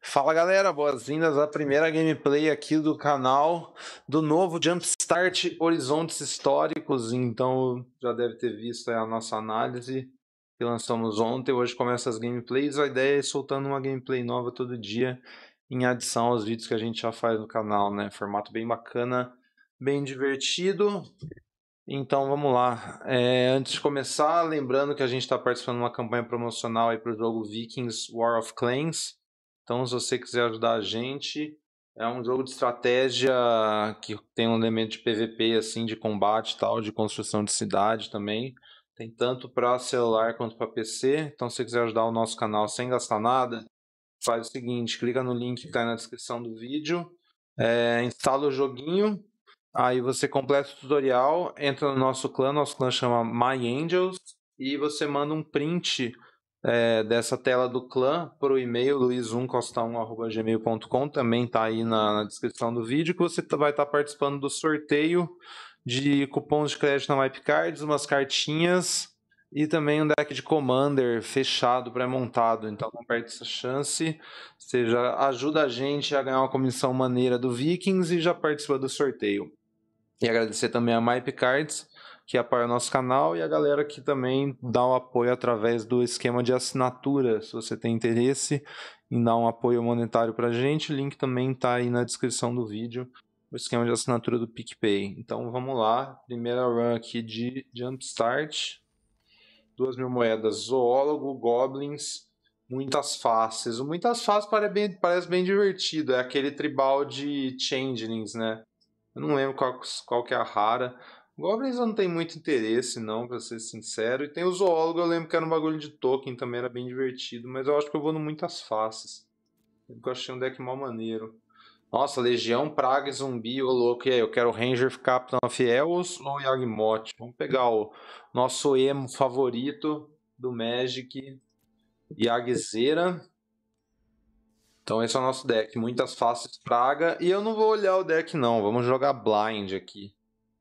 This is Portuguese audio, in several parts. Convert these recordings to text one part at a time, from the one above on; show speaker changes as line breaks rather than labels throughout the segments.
Fala galera, boas-vindas à primeira gameplay aqui do canal do novo Jumpstart Horizontes Históricos. Então já deve ter visto aí a nossa análise que lançamos ontem. Hoje começa as gameplays. A ideia é ir soltando uma gameplay nova todo dia em adição aos vídeos que a gente já faz no canal, né? Formato bem bacana, bem divertido. Então vamos lá. Antes de começar, lembrando que a gente está participando de uma campanha promocional aí para o jogo Vikings War of Clans. Então, se você quiser ajudar a gente, é um jogo de estratégia que tem um elemento de PVP, assim, de combate e tal, de construção de cidade também. Tem tanto para celular quanto para PC. Então, se você quiser ajudar o nosso canal sem gastar nada, faz o seguinte, clica no link que está na descrição do vídeo, instala o joguinho, aí você completa o tutorial, entra no nosso clã chama My Angels, e você manda um print dessa tela do clã para o e-mail luiz1costa1@gmail.com, também está aí na descrição do vídeo, que você vai estar participando do sorteio de cupons de crédito na Wipecards, umas cartinhas e também um deck de Commander fechado, pré-montado. Então não perde essa chance. Você já ajuda a gente a ganhar uma comissão maneira do Vikings e já participa do sorteio. E agradecer também a Wipecards, que apoia o nosso canal, e a galera que também dá o apoio através do esquema de assinatura. Se você tem interesse em dar um apoio monetário para a gente, o link também está aí na descrição do vídeo, o esquema de assinatura do PicPay. Então vamos lá, primeira run aqui de Jumpstart. 2.000 moedas, Zoólogo, Goblins, muitas faces. O muitas faces parece bem divertido, é aquele tribal de Changelings, né? Eu não lembro qual que é a rara. Goblins eu não tenho muito interesse, não, pra ser sincero. E tem o Zoólogo, eu lembro que era um bagulho de token, também era bem divertido. Mas eu acho que eu vou no Muitas Faces. Eu achei um deck mal maneiro. Nossa, Legião, Praga e Zumbi, ô louco. E aí, eu quero Ranger, Capitão of Elves ou Yagmoth? Vamos pegar o nosso emo favorito do Magic, Yagzeira. Então esse é o nosso deck, muitas faces praga. E eu não vou olhar o deck não, vamos jogar blind aqui.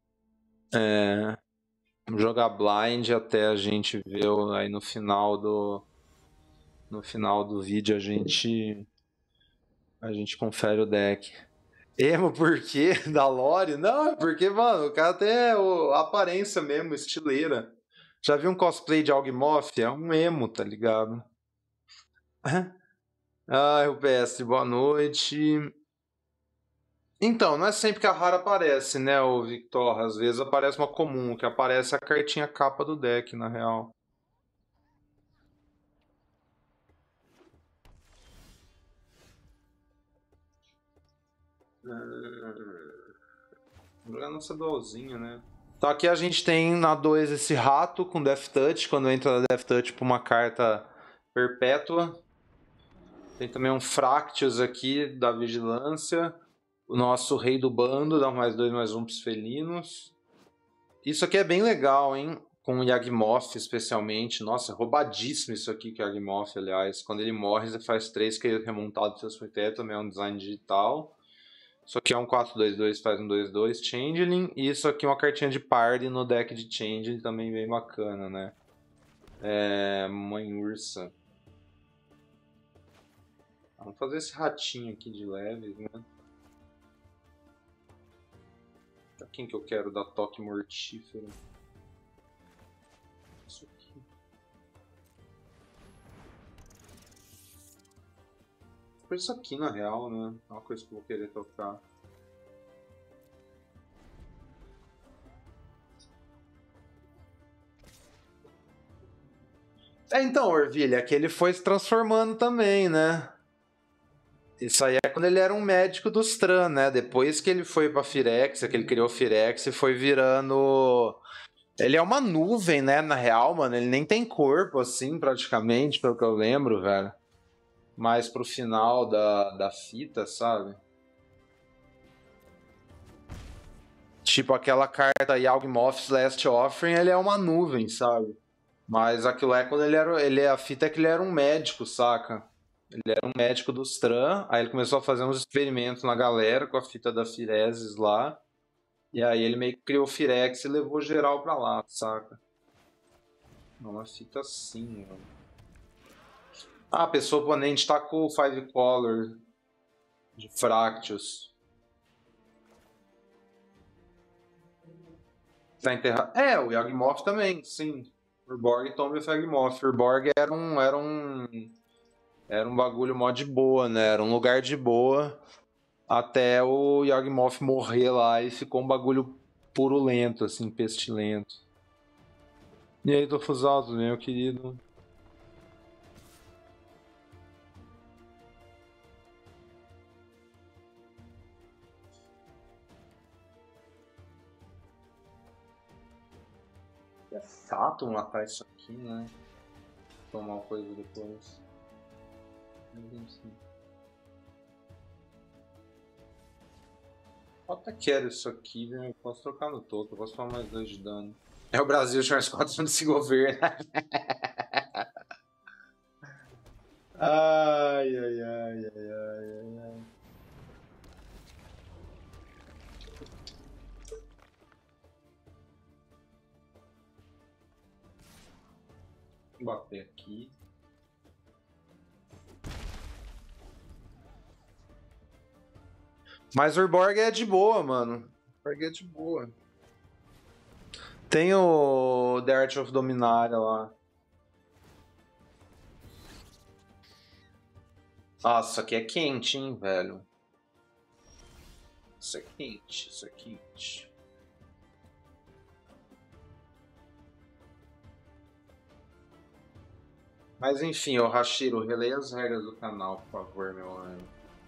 Vamos jogar blind até a gente ver aí no final do vídeo a gente confere o deck. Emo por quê? Da lore? Não, é porque, mano, o cara tem a aparência mesmo, estileira. Já viu um cosplay de Yawgmoth? É um emo, tá ligado? Ai, o PS, boa noite. Então, não é sempre que a rara aparece, né, o Victor? Às vezes aparece uma comum, que aparece a cartinha capa do deck, na real. Jogar nossa dualzinha, né? Então aqui a gente tem na 2 esse rato com Death Touch, quando entra Death Touch por uma carta perpétua. Tem também um Fractious aqui da Vigilância. O nosso Rei do Bando, dá um +2/+1 pros felinos. Isso aqui é bem legal, hein? Com o Yawgmoth especialmente. Nossa, roubadíssimo isso aqui que é Yawgmoth, aliás. Quando ele morre, você faz 3 que ele é remontado pro seu cemitério, também é um design digital. Isso aqui é um 4/2/2, faz um 2/2 Changeling. E isso aqui é uma cartinha de Party no deck de Changeling, também bem bacana, né? Mãe Ursa. Vamos fazer esse ratinho aqui de leves, né? Pra quem que eu quero dar toque mortífero? Isso aqui. Por isso aqui, na real, né? É uma coisa que eu vou querer tocar. Então, Orvilha, aqui ele foi se transformando também, né? Isso aí é quando ele era um médico dos Tran, né? Depois que ele foi pra Firexia, que ele criou Firexia e foi virando... Ele é uma nuvem, né? Na real, mano. Ele nem tem corpo, assim, praticamente, pelo que eu lembro, velho. Mais pro final da fita, sabe? Tipo aquela carta Yawgmoth's Last Offering, ele é uma nuvem, sabe? Mas aquilo é quando a fita é que ele era um médico, saca? Ele era um médico dos Tran, aí ele começou a fazer uns experimentos na galera com a fita da Firezes lá. E aí ele meio que criou o Firex e levou geral pra lá, saca? É uma fita assim, mano. Ah, a pessoa oponente tá com o Five Color de Fractus. Tá enterrado. É, o Yawgmoth também, sim. Urborg toma o Yawgmoth. Urborg era um bagulho mó de boa, né? Era um lugar de boa até o Yawgmoth morrer lá e ficou um bagulho purulento, assim, pestilento. E aí, Dofusauto, meu querido? É chato matar isso aqui, né? Tomar uma coisa depois. Eu até quero isso aqui, viu? Eu posso trocar no topo, eu posso tomar mais 2 de dano. É o Brasil, Charles 4 se governa. Ai, ai, ai, ai, ai, ai. Vou bater aqui. Mas o Urborg é de boa, mano. O Urborg é de boa. Tem o The Art of Dominaria lá. Nossa, isso aqui é quente, hein, velho. Isso é quente, isso é quente. Mas enfim, ô Hashiro, releia as regras do canal, por favor, meu anjo.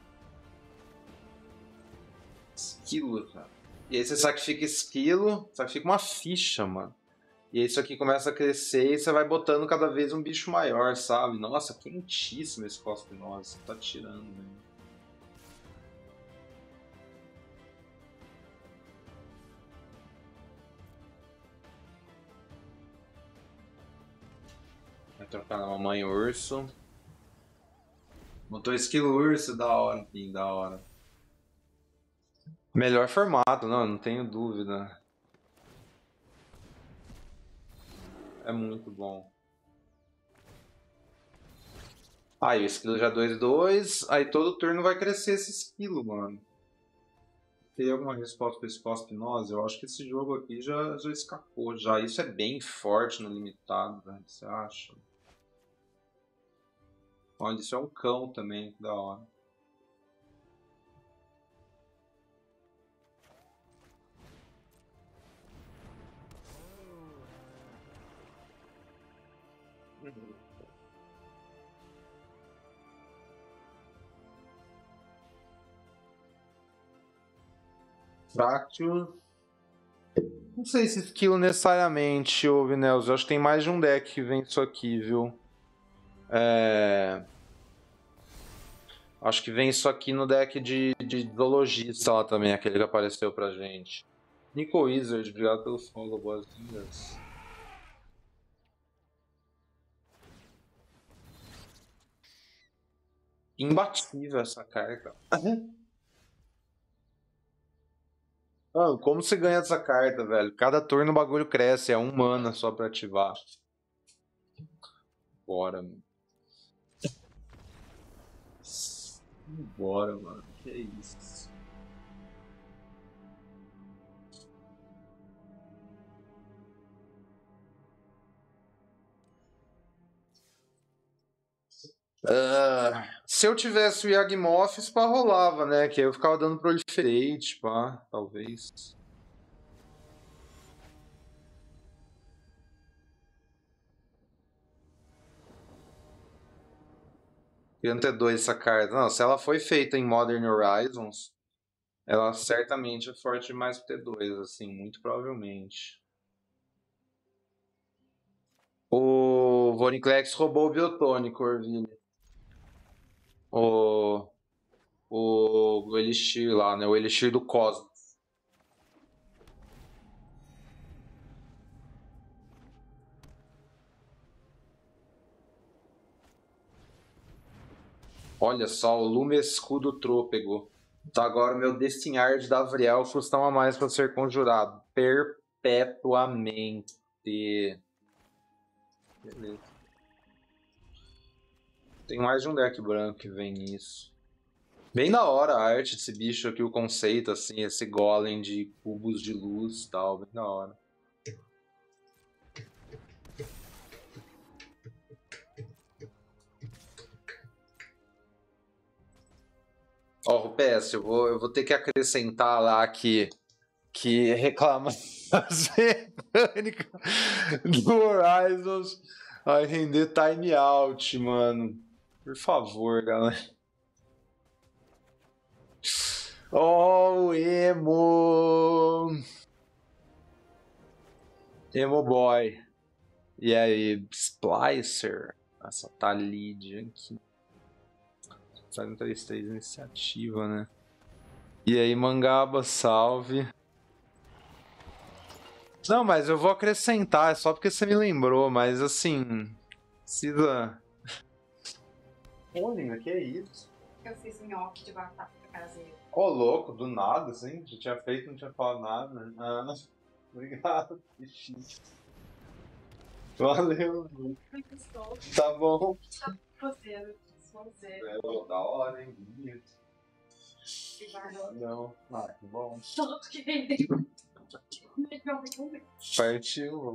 Esquilo, cara. E aí você sacrifica esquilo, sacrifica uma ficha, mano. E aí isso aqui começa a crescer e você vai botando cada vez um bicho maior, sabe? Nossa, quentíssimo esse Cospe Nossa, tá tirando, velho. Vai trocar na mamãe urso. Botou esquilo urso, da hora, enfim, da hora. Melhor formato, não tenho dúvida. É muito bom. Aí o esquilo já 2/2, aí todo turno vai crescer esse esquilo, mano. Tem alguma resposta para esse Cospe-Noz? Eu acho que esse jogo aqui já escapou já. Isso é bem forte no limitado, velho. Você acha? Olha, isso é um cão também, que da hora. Fracture. Não sei se skill necessariamente, ô Vinels. Eu acho que tem mais de um deck que vem isso aqui, viu? Acho que vem isso aqui no deck de zoologista lá também, aquele que apareceu pra gente. Nico Wizard, obrigado pelo follow, boas-vindas. Imbatível essa carta. Mano, como você ganha essa carta, velho? Cada turno o bagulho cresce, é 1 mana só pra ativar. Bora, mano. Bora, mano. Que isso? Se eu tivesse o Yagmoth, pá, rolava, né? Que aí eu ficava dando Proliferate, pá, talvez. Queria ter 2 essa carta. Não, se ela foi feita em Modern Horizons, ela certamente é forte demais pra ter 2, assim, muito provavelmente. O Vorinclex roubou o Biotônico, Orville. O, o Elixir lá, né? O Elixir do Cosmos. Olha só, o Lume Escudo Trôpego. Então agora o meu Destinhard da Avriel custa 1 a mais para ser conjurado. Perpetuamente. Beleza. Tem mais de um deck branco que vem nisso. Bem da hora a arte desse bicho aqui, o conceito, assim, esse golem de cubos de luz e tal, bem da hora. Ó, Rupes, eu vou ter que acrescentar lá que reclama das mecânicas do Horizons vai render time out, mano. Por favor, galera. Oh, emo! Emo boy. E aí, Splicer. Essa tá lead aqui. Sai no 3-3 iniciativa, né? E aí, Mangaba, salve. Não, mas eu vou acrescentar, é só porque você me lembrou, mas assim. Precisa. Olha, que é isso?
Eu fiz nhoque de batata caseira.
Ô, louco, do nada, assim? Já tinha feito, não tinha falado nada. Ah, obrigado, que chique. Valeu. Tá bom.
Você.
É, da hora, hein? Bonito. Não. Ah, que bom.
Tanto que vendeu.
Partiu.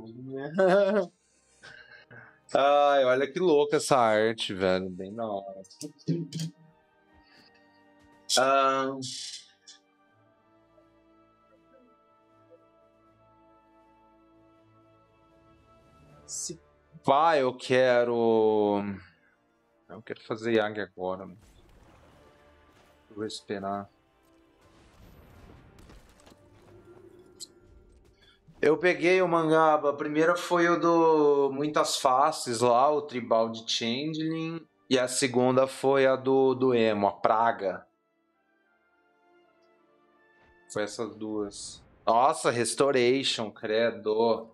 Ai, olha que louca essa arte, velho. Bem da hora. Se pá, eu quero. Eu quero fazer Yag agora. Mano. Vou esperar. Eu peguei o Mangaba. A primeira foi o do Muitas Faces lá, o Tribal de Changeling. E a segunda foi a do Emo, a Praga. Foi essas duas. Nossa, Restoration, credo.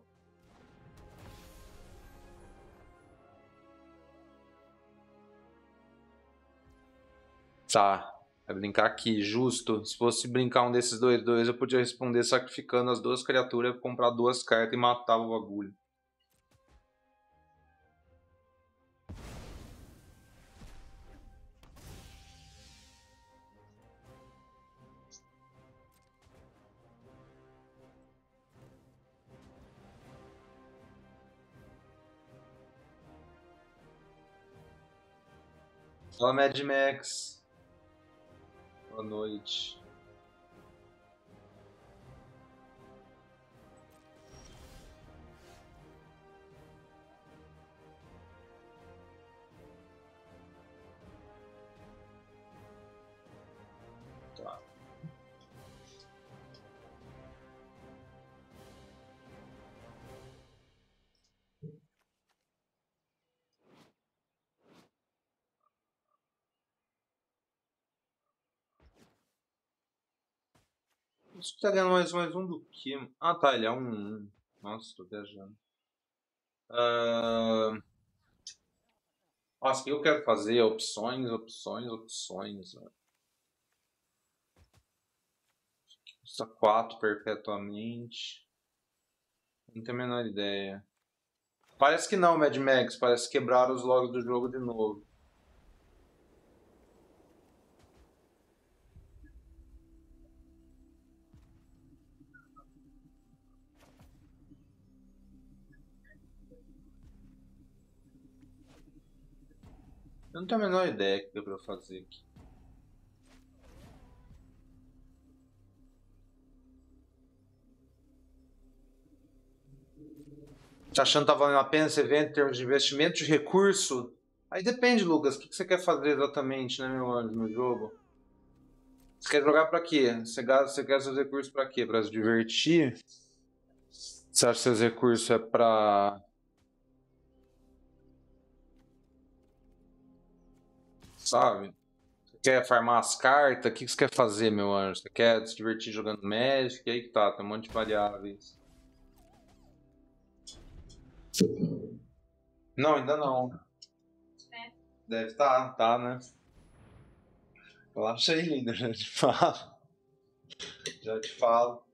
Tá. Vai brincar aqui, justo. Se fosse brincar um desses dois, eu podia responder sacrificando as duas criaturas, comprar duas cartas e matar o bagulho. Fala, Mad Max. Boa noite. Tá. Isso tá ganhando mais um do que? Ah, tá, ele é um. Nossa, tô viajando. Nossa, o que eu quero fazer? Opções. Custa 4 perpetuamente. Não tenho a menor ideia. Parece que não, Mad Max. Parece que quebraram os logs do jogo de novo. Eu não tenho a menor ideia do que deu pra eu fazer aqui. Tá achando que tá valendo a pena esse evento em termos de investimento de recurso? Aí depende, Lucas. O que você quer fazer exatamente, né, meu anjo, no jogo? Você quer jogar pra quê? Você quer seus recursos pra quê? Pra se divertir? Você acha que seus recursos é pra... Sabe? Você quer farmar as cartas? O que você quer fazer, meu anjo? Você quer se divertir jogando Magic? Aí que tá, tem um monte de variáveis. Não, ainda não. Deve estar, tá, né? Relaxa aí, linda, já te falo. Já te falo.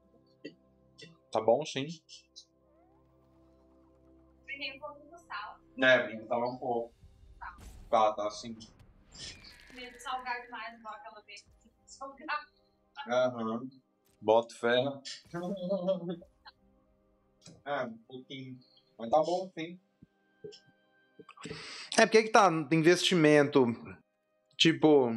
Tá bom, sim.
Peguei um pouco do sal.
Brinca tava um pouco. Tá assim.
Medo de salgar demais, igual aquela vez que salgar.
Aham. Boto fé. Um pouquinho. Mas tá bom, sim. Porque que tá investimento, tipo,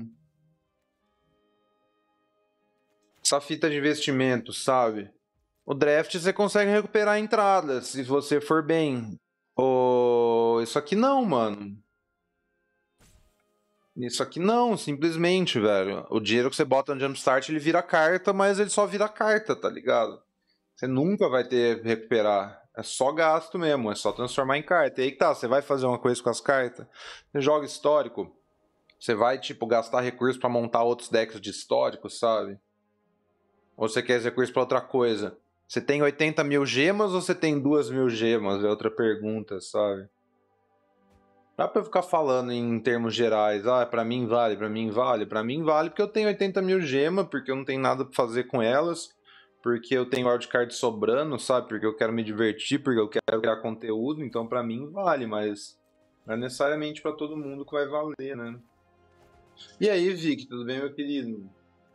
essa fita de investimento, sabe? O draft você consegue recuperar entradas se você for bem. Isso aqui não, mano. Isso aqui não, simplesmente, velho. O dinheiro que você bota no Jumpstart, ele vira carta, mas ele só vira carta, tá ligado? Você nunca vai ter recuperar. É só gasto mesmo, é só transformar em carta. E aí que tá, você vai fazer uma coisa com as cartas. Você joga histórico, você vai, tipo, gastar recursos pra montar outros decks de histórico, sabe? Ou você quer recursos pra outra coisa? Você tem 80 mil gemas ou você tem 2.000 gemas? É outra pergunta, sabe? Dá pra eu ficar falando em termos gerais. Ah, pra mim vale, pra mim vale. Pra mim vale porque eu tenho 80 mil gemas, porque eu não tenho nada pra fazer com elas, porque eu tenho wildcard sobrando, sabe? Porque eu quero me divertir, porque eu quero criar conteúdo. Então pra mim vale, mas não é necessariamente pra todo mundo que vai valer, né? E aí, Vic, tudo bem, meu querido?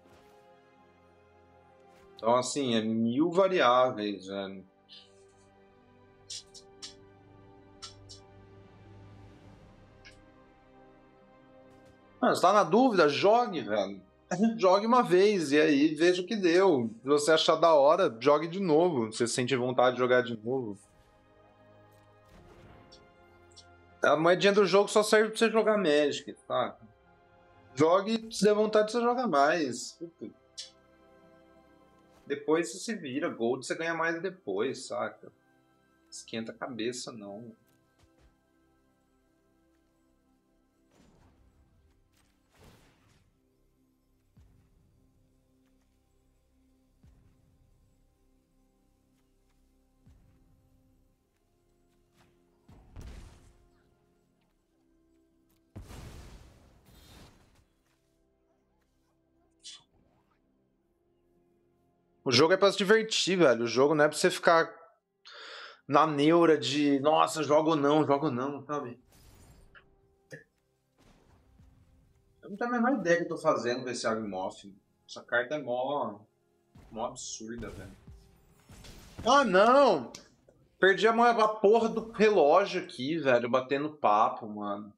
Então, assim, é 1000 variáveis, velho. Você tá na dúvida? Jogue, velho. Jogue uma vez e aí veja o que deu. Se você achar da hora, jogue de novo. Se você sente vontade de jogar de novo. A moedinha do jogo só serve pra você jogar Magic, tá? Jogue, se der vontade, você joga mais. Puta. Depois você se vira. Gold você ganha mais depois, saca? Esquenta a cabeça, não. O jogo é pra se divertir, velho. O jogo não é pra você ficar na neura de nossa, jogo não, sabe? Eu não tenho a menor ideia do que eu tô fazendo com esse Agmoth. Essa carta é mó absurda, velho. Ah, não! Perdi a porra do relógio aqui, velho, batendo papo, mano.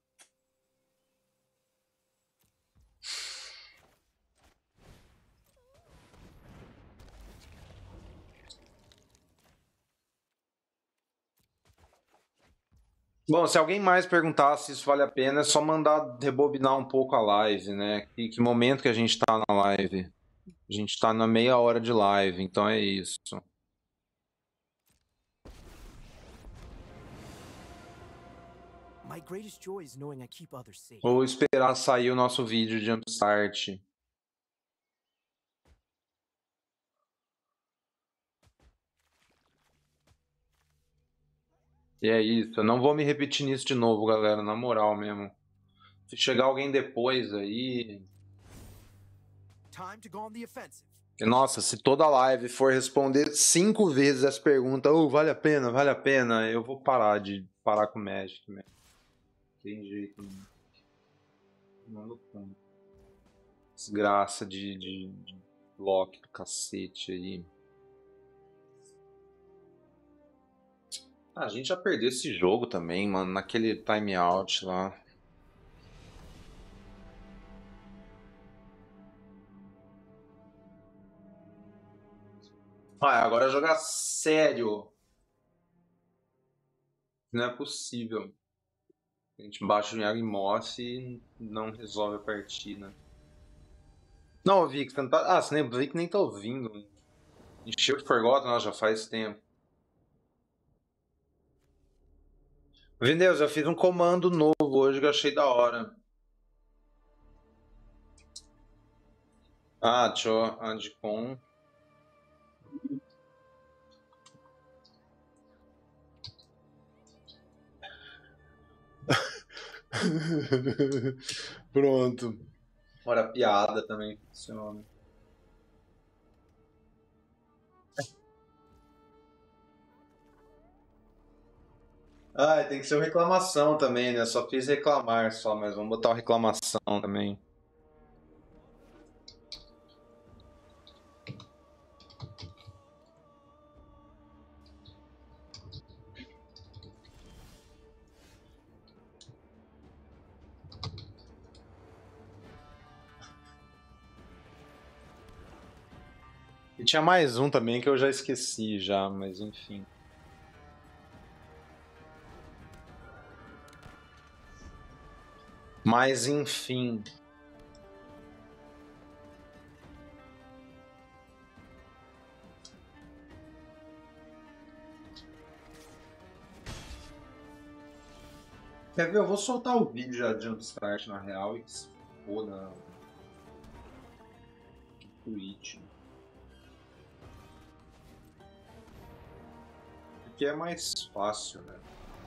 Bom, se alguém mais perguntar se isso vale a pena, é só mandar rebobinar um pouco a live, né? Que momento que a gente tá na live? A gente tá na meia hora de live, então é isso. Ou esperar sair o nosso vídeo de Jumpstart. E é isso, eu não vou me repetir nisso de novo, galera, na moral mesmo. Se chegar alguém depois aí... Nossa, se toda live for responder 5 vezes essa pergunta, vale a pena, eu vou parar com o Magic mesmo. Tem jeito, mano. Não dou conta. Desgraça de bloco do cacete aí. A gente já perdeu esse jogo também, mano, naquele timeout lá. Agora é jogar sério. Não é possível. A gente baixa o Yagmoth e não resolve a partida. Não, Vic, você não tá... você nem, Vic nem tá ouvindo. Encheu de Forgotten, já faz tempo. Vendeus, eu fiz um comando novo hoje que eu achei da hora. Deixa eu Andicom. Pronto. Ora, piada também funciona. Ah, tem que ser uma reclamação também, né? Só fiz reclamar só, mas vamos botar uma reclamação também. E tinha mais um também que eu já esqueci já, mas enfim. Mas enfim. Quer ver? Eu vou soltar o vídeo já de Jumpstart na real e que se foda Twitch. Porque é mais fácil, né?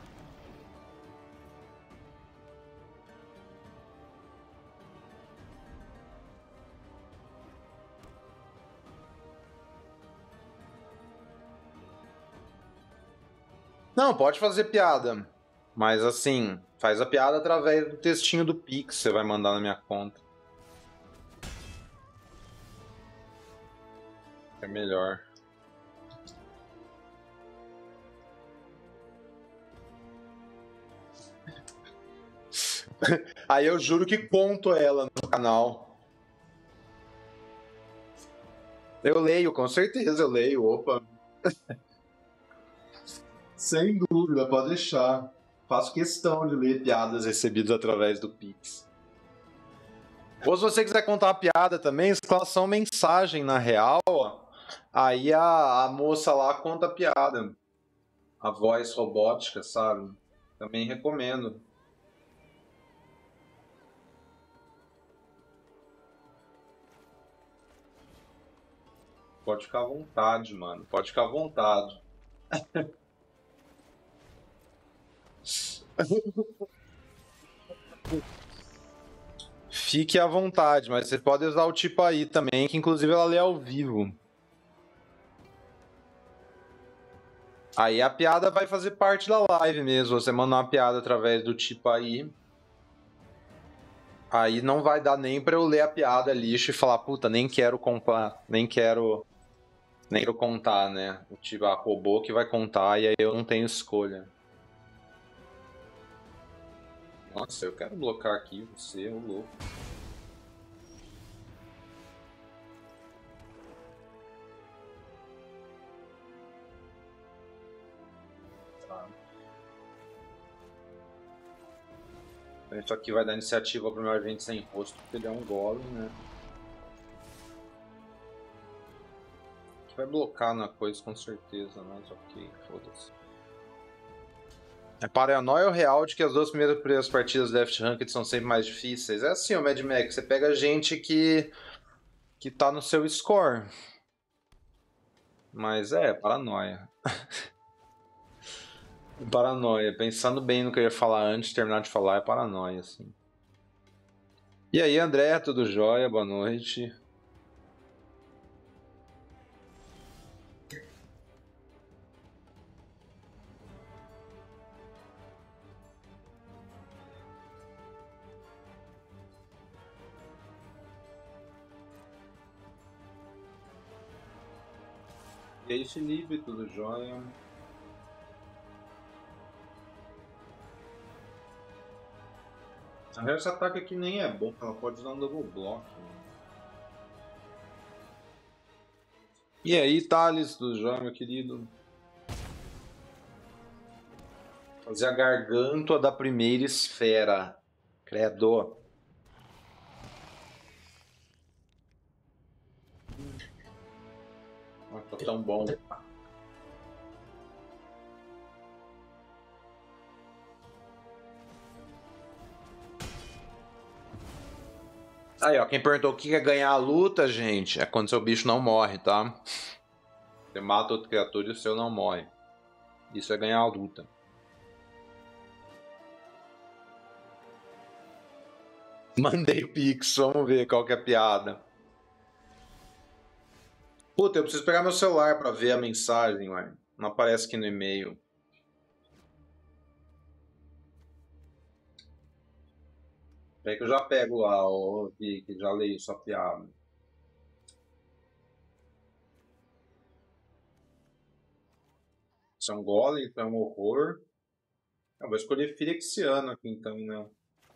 Não, pode fazer piada. Mas assim, faz a piada através do textinho do Pix, você vai mandar na minha conta. É melhor. Aí eu juro que conto ela no canal. Eu leio, com certeza eu leio, opa. Sem dúvida, pode deixar. Faço questão de ler piadas recebidas através do Pix. Ou se você quiser contar uma piada também, exclamação mensagem na real, ó. Aí a moça lá conta a piada. A voz robótica, sabe? Também recomendo. Pode ficar à vontade, mano. Pode ficar à vontade. Fique à vontade, mas você pode usar o tipo aí também, que inclusive ela lê ao vivo. Aí a piada vai fazer parte da live mesmo. Você manda uma piada através do tipo aí. Aí não vai dar nem pra eu ler a piada lixo e falar, puta, nem quero comprar, nem quero contar, né? O tipo, a robô que vai contar e aí eu não tenho escolha. Nossa, eu quero bloquear aqui você, ô louco. Isso aqui vai dar iniciativa pro meu agente sem rosto, porque ele é um golem, né? Vai blocar na coisa com certeza, mas ok, foda-se. É paranoia real de que as duas primeiras partidas do Left Ranked são sempre mais difíceis. É assim, o Mad Max, você pega gente que tá no seu score. Mas é, paranoia. Paranoia. Pensando bem no que eu ia falar antes de terminar de falar, é paranoia, assim. E aí, André, tudo jóia? Boa noite. E aí, Felipe, tudo jóia? Na real, esse ataque aqui nem é bom, ela pode usar um double block. E aí, Thales, tudo jóia, meu querido? Fazer a garganta da primeira esfera. Credo. Não tá tão bom. Aí, ó, quem perguntou o que é ganhar a luta, gente, é quando seu bicho não morre, tá? Você mata outra criatura e o seu não morre. Isso é ganhar a luta. Mandei o Pix, vamos ver qual que é a piada. Puta, eu preciso pegar meu celular pra ver a mensagem, ué. Não aparece aqui no e-mail. É que eu já pego lá, ó, que já leio sua piada. Isso é um golem, então é um horror. Eu vou escolher Phyrexiano aqui então, né?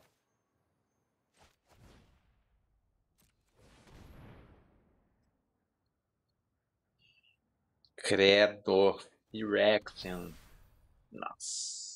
Credo. Phyrexian. Nossa.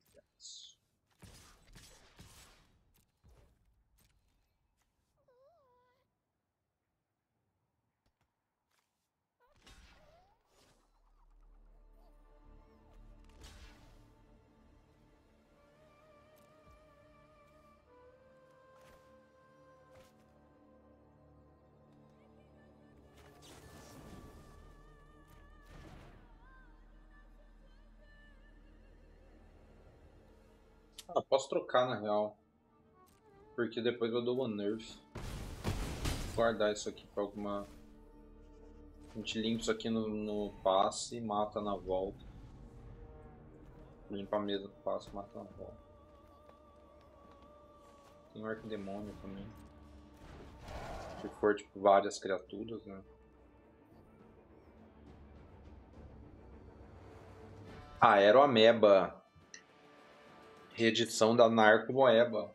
Ah, posso trocar na real. Porque depois eu dou uma nerf. Vou guardar isso aqui pra alguma. A gente limpa isso aqui no passe e mata na volta. Limpa a mesa do passe e mata na volta. Tem um arquidemônio também. Se for tipo várias criaturas, né? Aeroameba. Reedição da Narco Moeba.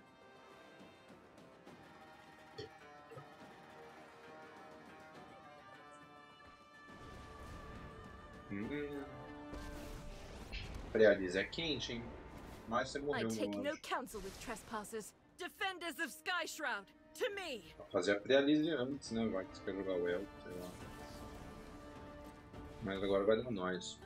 Realiza é quente, hein? Mas você morreu, meu anjo.
Defenders of Skyshroud, to me.
Vou fazer a Prealize antes, né? Vai que você quer jogar o Elf, sei lá. Mas agora vai dar nós.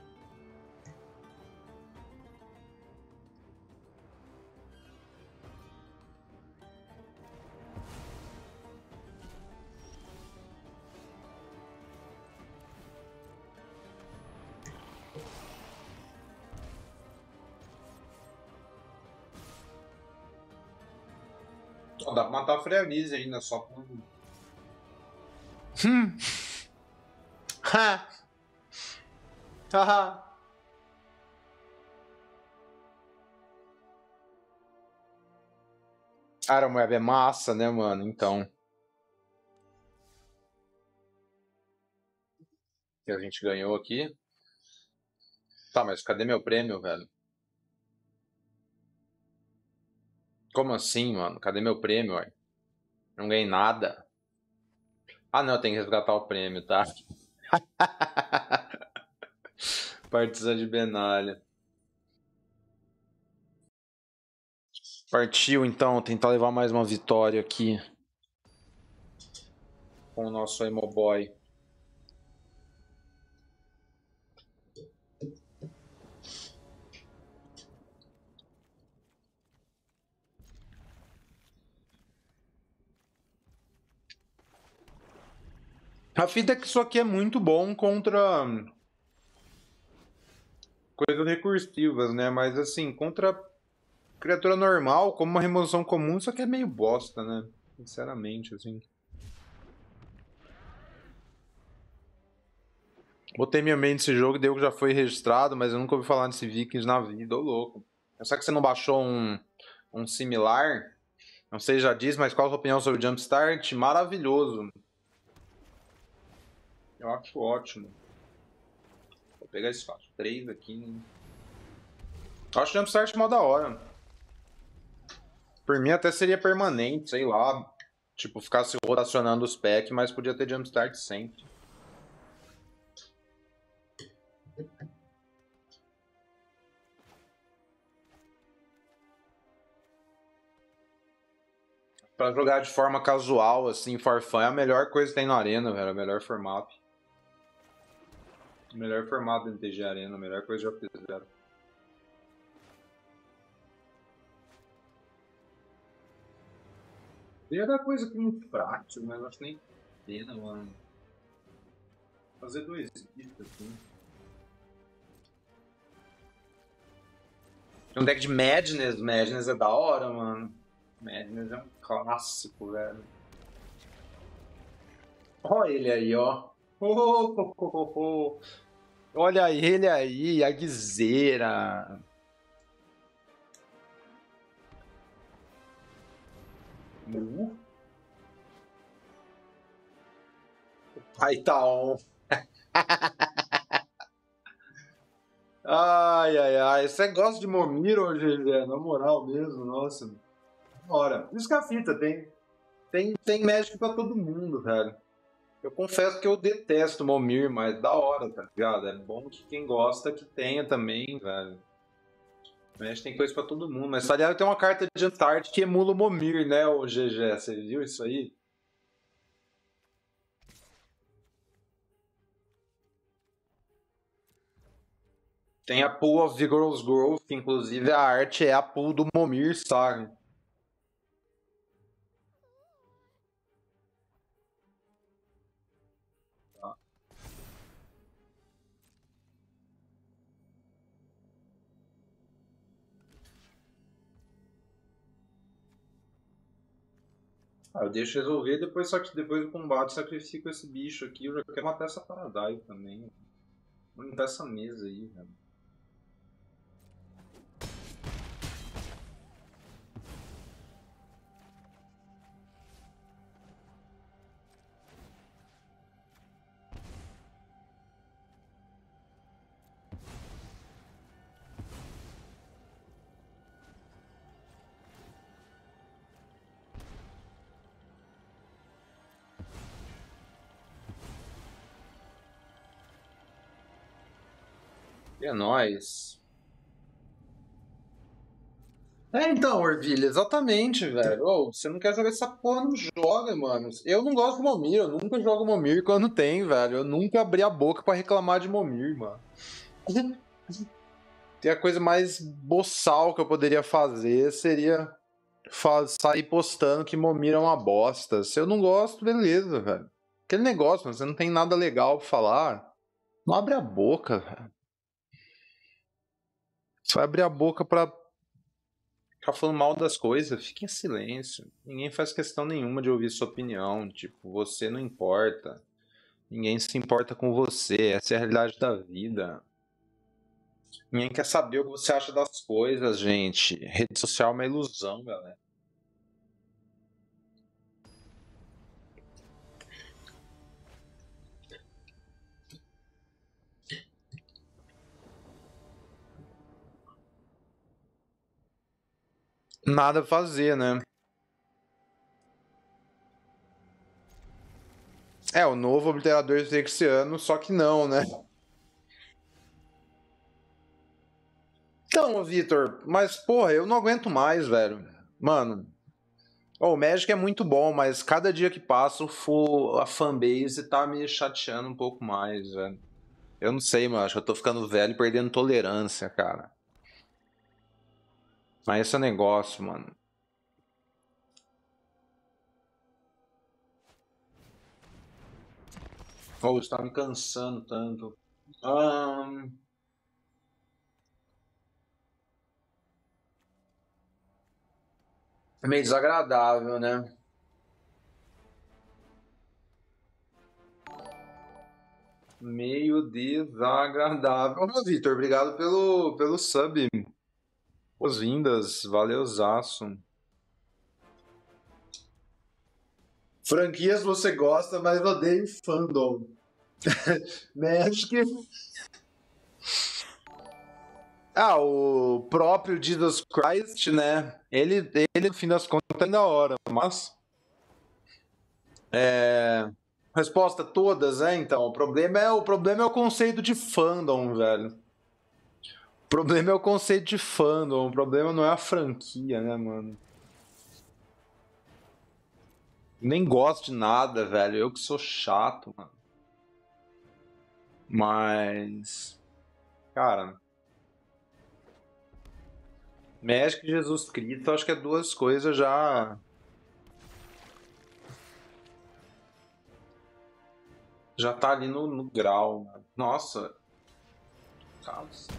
Ó, dá pra matar a Frealise ainda, só com. Ha! Haha! Aeromoeba é massa, né, mano? Então. Que a gente ganhou aqui. Tá, mas cadê meu prêmio, velho? Como assim, mano? Cadê meu prêmio, ué? Não ganhei nada. Ah, não, eu tenho que resgatar o prêmio, tá? Partizan de Benalha. Partiu, então, tentar levar mais uma vitória aqui. Com o nosso Emo Boy. A fita é que isso aqui é muito bom contra coisas recursivas, né? Mas assim, contra criatura normal, como uma remoção comum, isso aqui é meio bosta, né? Sinceramente, assim. Botei minha main nesse jogo, deu que já foi registrado, mas eu nunca ouvi falar nesse Vikings na vida, ô louco. Será que você não baixou um similar? Não sei, já diz, mas qual a sua opinião sobre o Jumpstart? Maravilhoso. Eu acho ótimo. Vou pegar esse 3 aqui. Eu acho o Jumpstart mó da hora. Por mim até seria permanente, sei lá. Tipo, ficasse rotacionando os packs, mas podia ter Jumpstart sempre. Pra jogar de forma casual, assim, for fun, é a melhor coisa que tem na arena, velho. É o melhor formato. O melhor formato do MTG Arena, a melhor coisa que já fizeram. Ia dar coisa com um prático, mas acho nem pena, mano. Fazer 2 bits assim. Tem um deck de Madness. Madness é da hora, mano. Madness é um clássico, velho. Olha ele aí, ó. Olha ele aí, a guiseira. Aí tá on. Ai, ai, ai. Você gosta de Momir hoje, GG? Na moral mesmo, nossa. Bora. Isso que é a fita, tem Magic pra todo mundo, velho. Eu confesso que eu detesto Momir, mas da hora, tá ligado? É bom que quem gosta que tenha também, velho. Magic tem coisa pra todo mundo. Mas, tá ligado, tem uma carta de Antártica que emula o Momir, né, o GG? Você viu isso aí? Tem a Pool of Vigorous Growth, que inclusive a arte é a pool do Momir, sabe? Ah, eu deixo resolver, depois, só que depois do combate sacrifico esse bicho aqui. Eu já quero matar essa Paradise também. Vou limpar essa mesa aí, velho. E é nóis. É, então, Orvilha, exatamente, velho. Ô, você não quer jogar essa porra, não joga, mano. Eu não gosto de Momir, eu nunca jogo Momir quando tem, velho. Eu nunca abri a boca pra reclamar de Momir, mano. Tem a coisa mais boçal que eu poderia fazer seria sair postando que Momir é uma bosta. Se eu não gosto, beleza, velho. Aquele negócio, mano, você não tem nada legal pra falar. Não abre a boca, velho. Você vai abrir a boca pra ficar falando mal das coisas, fique em silêncio. Ninguém faz questão nenhuma de ouvir sua opinião. Tipo, você não importa. Ninguém se importa com você. Essa é a realidade da vida. Ninguém quer saber o que você acha das coisas, gente. Rede social é uma ilusão, galera. Nada a fazer, né? É, o novo obliterador Zexiano, só que não, né? Então, Vitor, mas porra, eu não aguento mais, velho. Mano, o Magic é muito bom, mas cada dia que passa a fanbase tá me chateando um pouco mais, velho. Eu não sei, mano, acho que eu tô ficando velho e perdendo tolerância, cara. Mas esse é o negócio, mano. Oh, isso tá me cansando tanto. É meio desagradável, né? Meio desagradável. Ô, Vitor, obrigado pelo sub. Boas-vindas, valeuzaço. Franquias você gosta, mas odeio fandom. Magic. Ah, o próprio Jesus Christ, né? Ele no fim das contas, é da hora, mas. Resposta todas, é, então. O problema é o conceito de fandom, velho. O problema é o conceito de fandom, o problema não é a franquia, né, mano? Nem gosto de nada, velho. Eu que sou chato, mano. Mas. Cara. Magic e Jesus Cristo, acho que é duas coisas já. Já tá ali no grau, mano. Nossa. Cara, sim.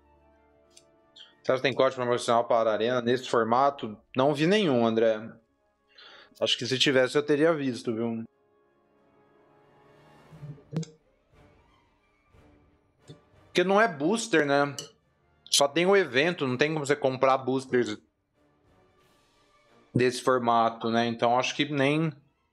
Você acha que tem código promocional para a Arena nesse formato? Não vi nenhum, André. Acho que se tivesse eu teria visto, viu? Porque não é booster, né? Só tem o evento, não tem como você comprar boosters desse formato, né? Então acho que nem...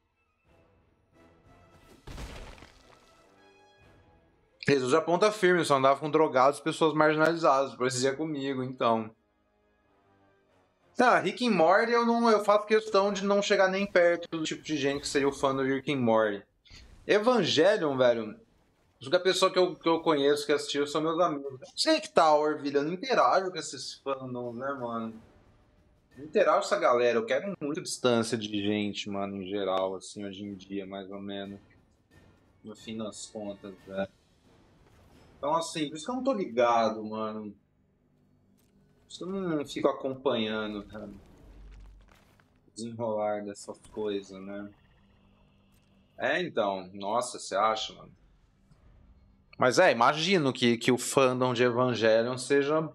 Jesus já ponta firme, só andava com drogados, pessoas marginalizadas, parecia comigo, então. Tá, Rick and Morty eu faço questão de não chegar nem perto do tipo de gente que seria o fã do Rick and Morty. Evangelion, velho, a única pessoa que eu conheço que assistiu são meus amigos. Não sei que tal, Orvilha, eu não interajo com esses fandoms, né, mano? Não interajo com essa galera, eu quero muito distância de gente, mano, em geral, assim, hoje em dia, mais ou menos. No fim das contas, velho. Então, assim, por isso que eu não tô ligado, mano. Por isso que eu não fico acompanhando, cara, o desenrolar dessas coisas, né? É, então, nossa, você acha, mano? Mas imagino que o fandom de Evangelion seja...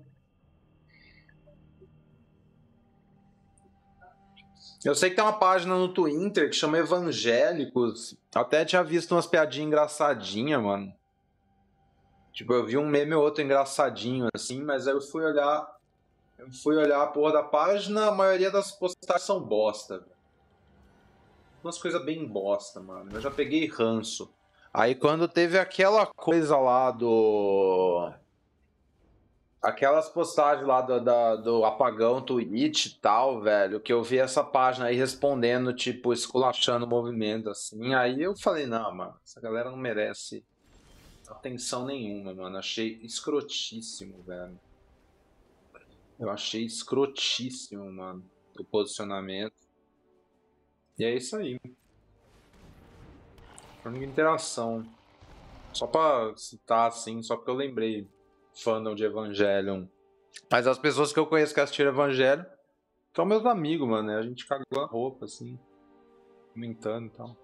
Eu sei que tem uma página no Twitter que chama Evangélicos. Até tinha visto umas piadinhas engraçadinhas, mano. Tipo, eu vi um meme ou outro engraçadinho, assim, mas aí eu fui olhar... Eu fui olhar a porra da página, a maioria das postagens são bosta, velho. Umas coisas bem bosta, mano. Eu já peguei ranço. Aí quando teve aquela coisa lá do... Aquelas postagens lá do apagão Twitch e tal, velho, que eu vi essa página aí respondendo, tipo, esculachando o movimento, assim. Aí eu falei, não, mano, essa galera não merece atenção nenhuma, mano. Achei escrotíssimo, velho. Eu achei escrotíssimo, mano, o posicionamento. E é isso aí. Foi uma interação. Só pra citar, assim, só porque eu lembrei. Fandom de Evangelion. Mas as pessoas que eu conheço que assistiram Evangelion são meus amigos, mano. Né? A gente cagou a roupa, assim. Comentando e tal.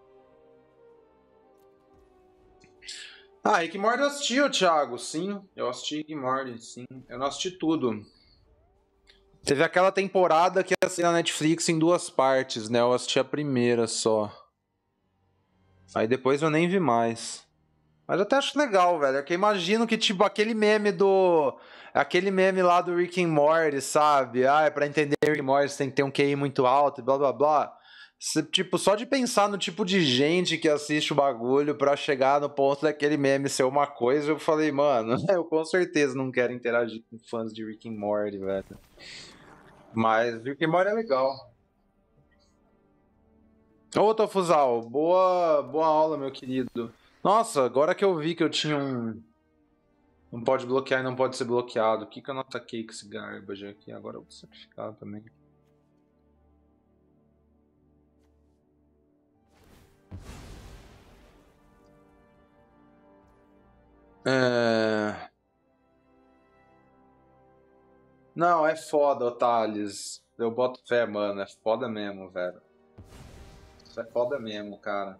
Ah, Rick and Morty eu assisti, Thiago. Sim, eu assisti Rick and Morty, sim. Eu não assisti tudo. Teve aquela temporada que ia sair na Netflix em 2 partes, né? Eu assisti a primeira só. Aí depois eu nem vi mais. Mas eu até acho legal, velho. É que eu imagino que, tipo, aquele meme do... Aquele meme lá do Rick and Morty, sabe? Ah, pra entender Rick and Morty você tem que ter um QI muito alto e blá blá blá. Tipo, só de pensar no tipo de gente que assiste o bagulho pra chegar no ponto daquele meme ser uma coisa, eu falei, mano, eu com certeza não quero interagir com fãs de Rick and Morty, velho. Mas Rick and Morty é legal. Ô, Tofuzal, boa aula, meu querido. Nossa, agora que eu vi que eu tinha um... Não pode bloquear e não pode ser bloqueado. O que eu não ataquei com esse garbage aqui? Agora eu vou sacrificar também. Não, é foda, Thales. Eu boto fé, mano. É foda mesmo, velho. Isso é foda mesmo, cara.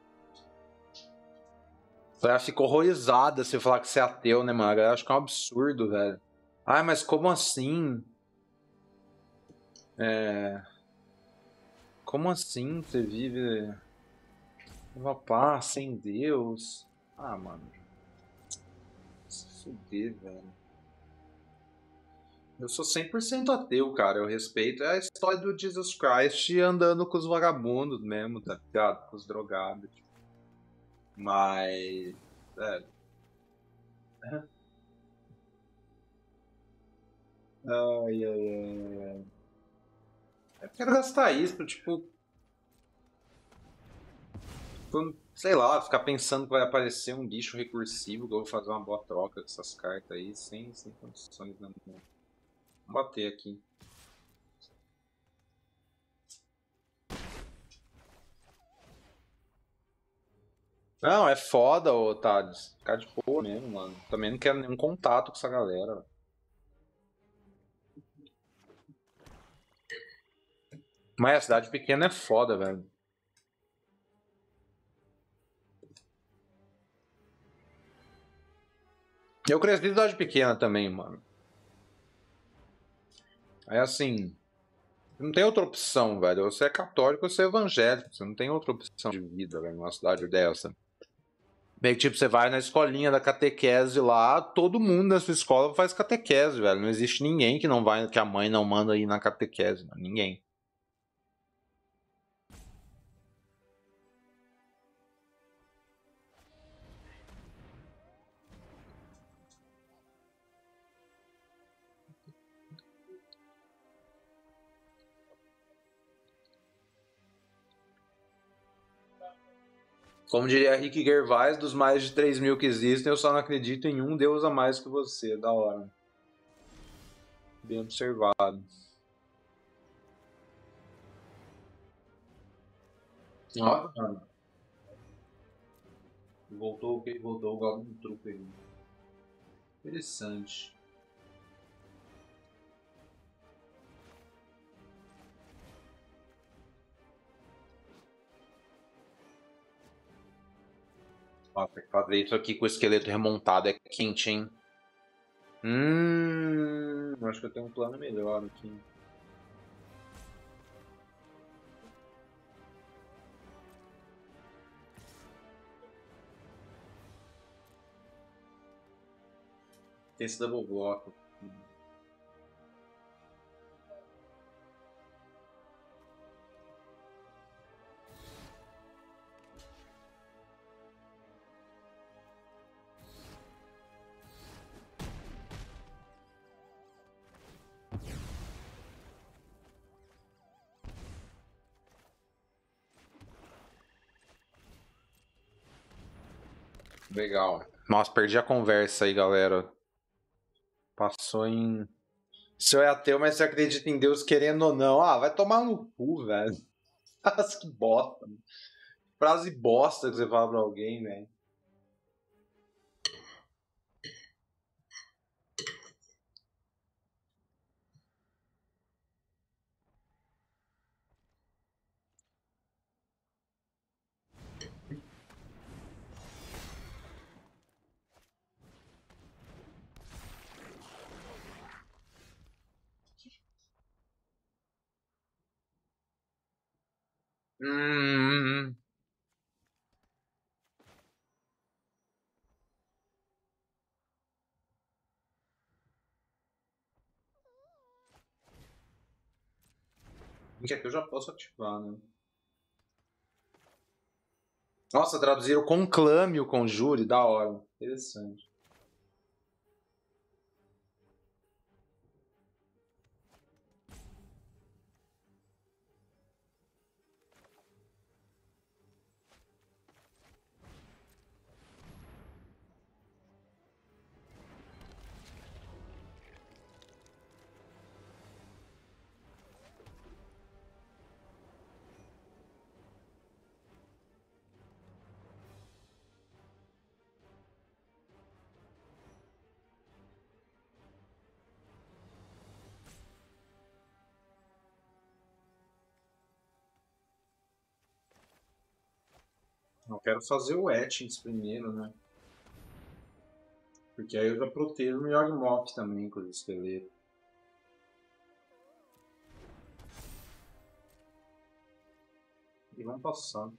A galera fica horrorizada se eu falar que você é ateu, né, mano? A galera acha que é um absurdo, velho. Ai, mas como assim? Como assim você vive uma paz sem Deus? Ah, mano. Se fuder, velho. Eu sou 100% ateu, cara. Eu respeito a história do Jesus Christ andando com os vagabundos mesmo, tá ligado? Com os drogados. Mas. É. Ai, ai, ai. Eu quero gastar isso, tipo. Sei lá, ficar pensando que vai aparecer um bicho recursivo que eu vou fazer uma boa troca com essas cartas aí, sem condições, não. Vou bater aqui. Não, é foda, ô Thales. Ficar de boa mesmo, mano. Também não quero nenhum contato com essa galera. Mas a cidade pequena é foda, velho. Eu cresci em cidade pequena também, mano. É assim. Não tem outra opção, velho. Você é católico ou você é evangélico. Você não tem outra opção de vida, velho, numa cidade dessa. Meio que, tipo, você vai na escolinha da catequese lá, todo mundo da sua escola faz catequese, velho. Não existe ninguém que não vai, que a mãe não manda ir na catequese, não. Ninguém. Como diria Rick Gervais, dos mais de 3.000 que existem, eu só não acredito em um Deus a mais que você. Da hora. Bem observado. Nossa, mano. Voltou o que? Voltou o Goblin Truco aí. Interessante. Nossa, fazer isso aqui com o esqueleto remontado é quente, hein? Acho que eu tenho um plano melhor aqui. Tem esse double block. Legal. Nossa, perdi a conversa aí, galera. Passou em. O senhor é ateu, mas você acredita em Deus querendo ou não. Ah, vai tomar no cu, velho. Nossa, que bosta. Frase bosta que você fala pra alguém, velho. Hum. Que aqui eu já posso ativar, né? Nossa, traduziram conclame o conjure, da hora. Interessante. Eu quero fazer o Etchings primeiro, né? Porque aí eu já protejo o Yawgmoth também com os esqueletos. E vamos passando.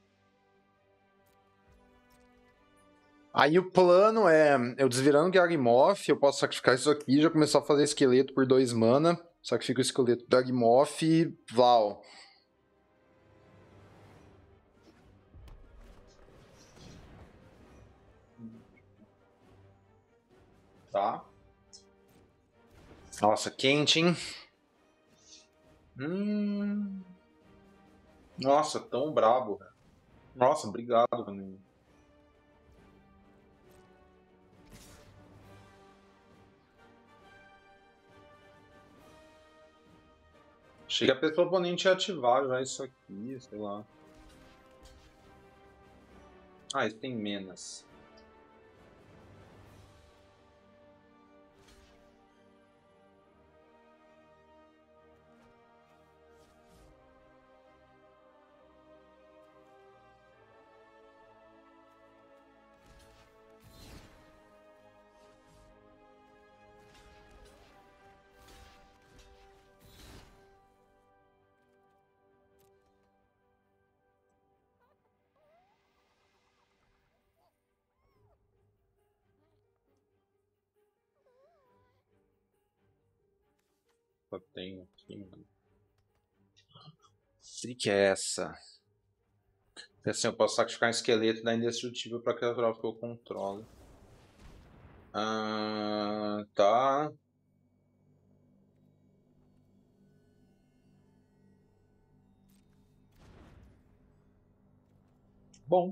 Aí o plano é, eu desvirando o Yawgmoth, eu posso sacrificar isso aqui e já começar a fazer esqueleto por 2 mana. Sacrifico o esqueleto do Yawgmoth e Val. Tá. Nossa, quente, hein? Nossa, tão brabo. Nossa, obrigado, mano. Chega a pessoa oponente ativar já isso aqui, sei lá. Ah, isso tem menos. tropa tem aqui, mano? Que é essa? Assim, eu posso sacrificar um esqueleto da indestrutível para aquela tropa que eu controlo. Tá. Bom.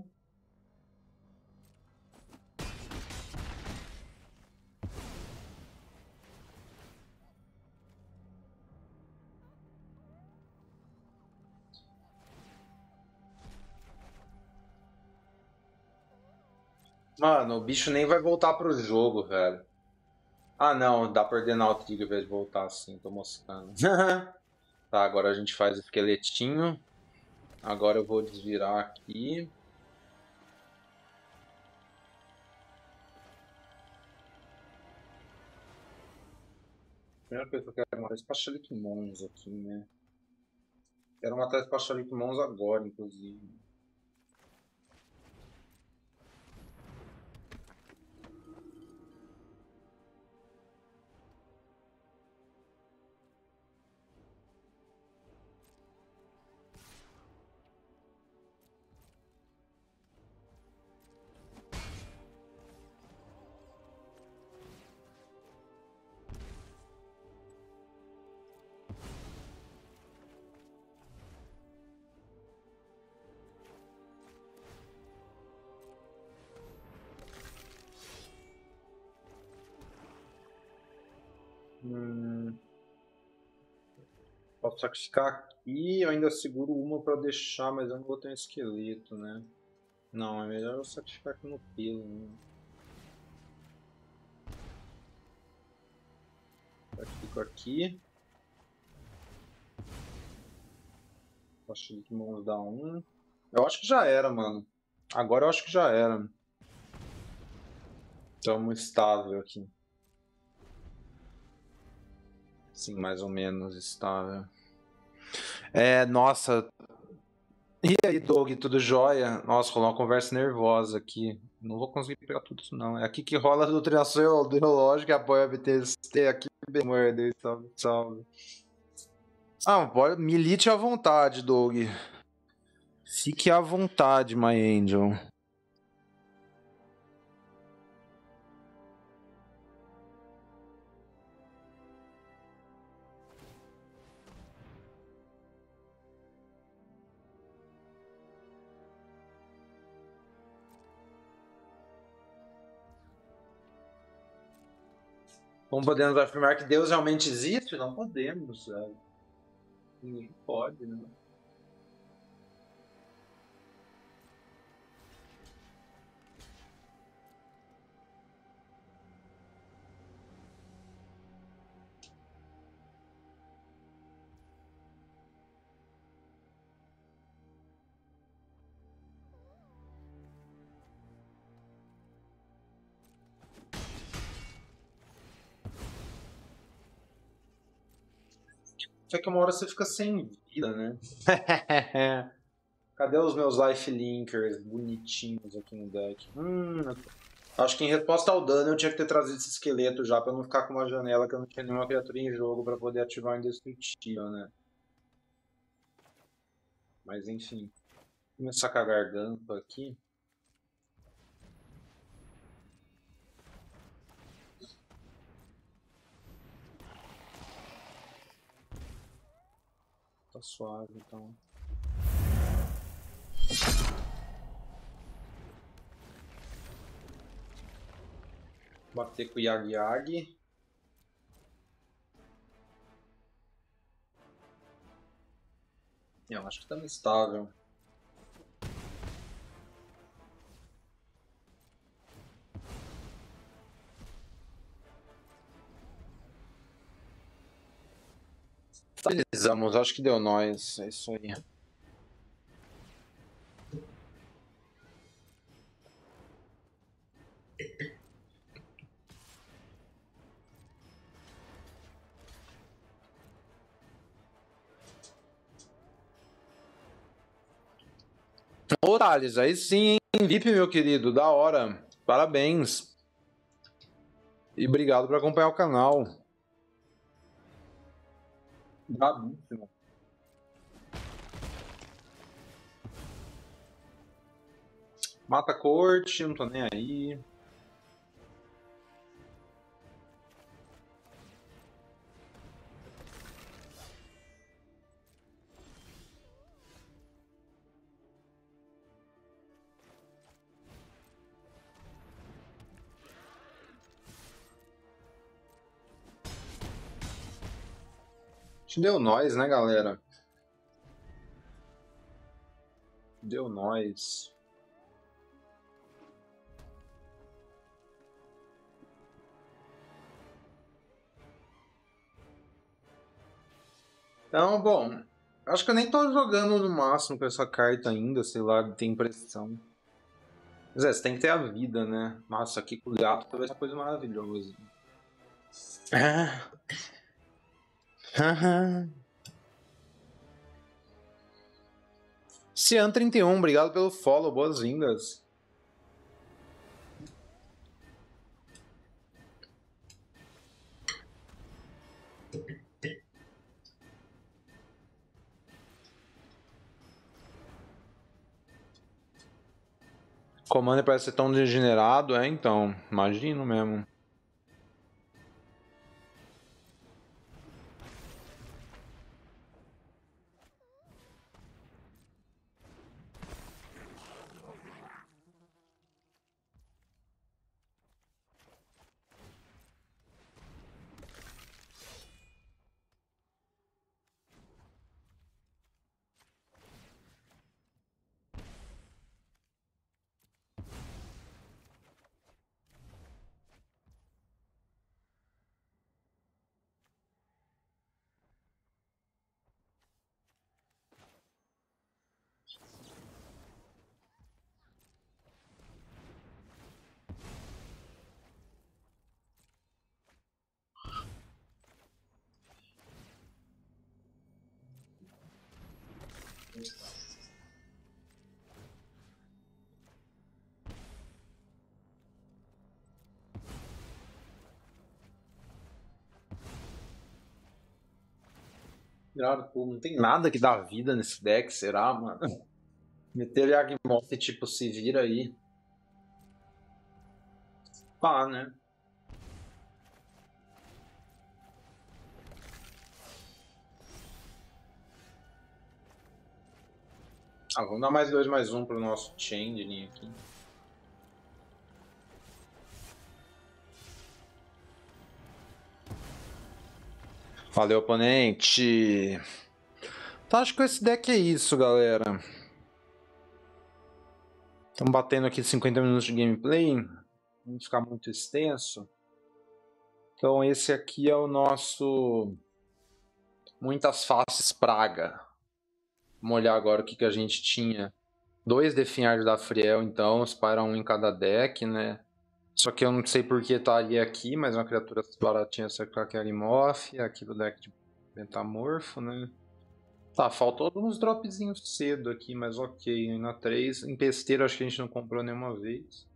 Mano, o bicho nem vai voltar pro jogo, velho. Ah, não, dá pra ordenar o trigger ao invés de voltar assim, tô moscando. Tá, agora a gente faz o esqueletinho. Agora eu vou desvirar aqui. Primeira coisa que eu quero matar é Spashalik Mons aqui, né? Quero matar Spashalik Mons agora, inclusive. Posso sacrificar aqui, eu ainda seguro uma pra deixar, mas eu não vou ter um esqueleto, né? Não, é melhor eu sacrificar aqui no pelo, né? Fico aqui. Acho que vamos dar um. Eu acho que já era, mano. Agora eu acho que já era. Estamos estável aqui. Sim, mais ou menos estável. Nossa. E aí, Doug, tudo jóia? Nossa, rolou uma conversa nervosa aqui. Não vou conseguir pegar tudo isso, não. É aqui que rola a doutrinação ideológica, apoia a BTST aqui, bem, Deus, salve, salve. Pode, milite à vontade, Doug. Fique à vontade, my angel. Como podemos afirmar que Deus realmente existe? Não podemos, sabe? Ninguém pode, né? Só que uma hora você fica sem vida, né? Cadê os meus life linkers bonitinhos aqui no deck? Acho que em resposta ao dano eu tinha que ter trazido esse esqueleto já pra não ficar com uma janela que eu não tinha nenhuma criatura em jogo pra poder ativar o indestrutível, né? Mas enfim. Vou começar com a garganta aqui. Tá suave, então. Bater com o Yag Yag. Eu acho que estamos estável. Estabilizamos, acho que deu nós. É isso aí. Ô, Thales, aí sim, hein? VIP, meu querido, da hora. Parabéns. E obrigado por acompanhar o canal. Brabíssimo. Mata a corte, não tô nem aí. Deu nós, né, galera? Deu nós. Então, bom, acho que eu nem tô jogando no máximo com essa carta ainda, sei lá, tem impressão. Mas é, você tem que ter a vida, né? Nossa, aqui com o gato talvez uma coisa maravilhosa. Cian31, obrigado pelo follow, boas-vindas. Commander parece ser tão degenerado, é então, imagino mesmo. Não tem nada que dá vida nesse deck, será, mano? Meter Yagmoth e tipo, se vira aí. Pá, né? Ah, vamos dar mais 2/1 pro nosso Changeling aqui. Valeu, oponente! Então acho que esse deck é isso, galera. Estamos batendo aqui 50 minutos de gameplay. Não ficar muito extenso. Então esse aqui é o nosso Muitas Faces Praga. Vamos olhar agora o que a gente tinha. 2 Definhard da Friel, então, para um em cada deck, né? Só que eu não sei porque estaria aqui, mas uma criatura baratinha cercar que é Arimoth, aqui do deck de Metamorfo, né? Tá, faltou uns dropzinhos cedo aqui, mas ok. Na 3, em Pesteiro acho que a gente não comprou nenhuma vez.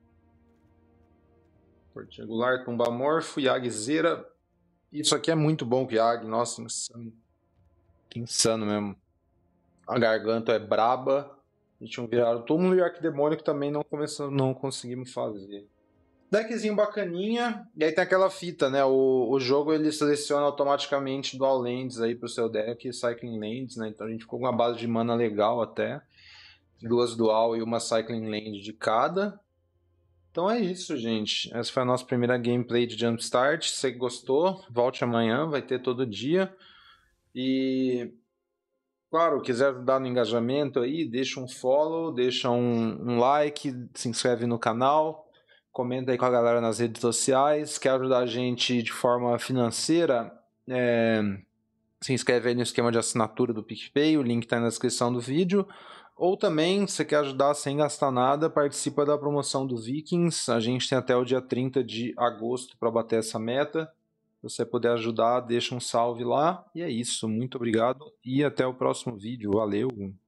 Particular, Tumbamorfo, Yagzeira. Isso aqui é muito bom com Yag, nossa, insano. Insano mesmo. A garganta é braba. A gente não viraram túmulo e Arquidemônio que também não conseguimos fazer. Deckzinho bacaninha. E aí tem aquela fita, né? O jogo ele seleciona automaticamente Dual Lands aí pro seu deck, Cycling Lands, né? Então a gente ficou com uma base de mana legal até. 2 Dual e uma Cycling Land de cada. Então é isso, gente. Essa foi a nossa primeira gameplay de Jumpstart. Se você gostou, volte amanhã, vai ter todo dia. E claro, quiser ajudar no engajamento aí, deixa um follow, deixa um like, se inscreve no canal, comenta aí com a galera nas redes sociais. Quer ajudar a gente de forma financeira? Se inscreve aí no esquema de assinatura do PicPay, o link está na descrição do vídeo. Ou também, se você quer ajudar sem gastar nada, participa da promoção do Vikings. A gente tem até o dia 30 de agosto para bater essa meta. Se você puder ajudar, deixa um salve lá. E é isso. Muito obrigado e até o próximo vídeo. Valeu!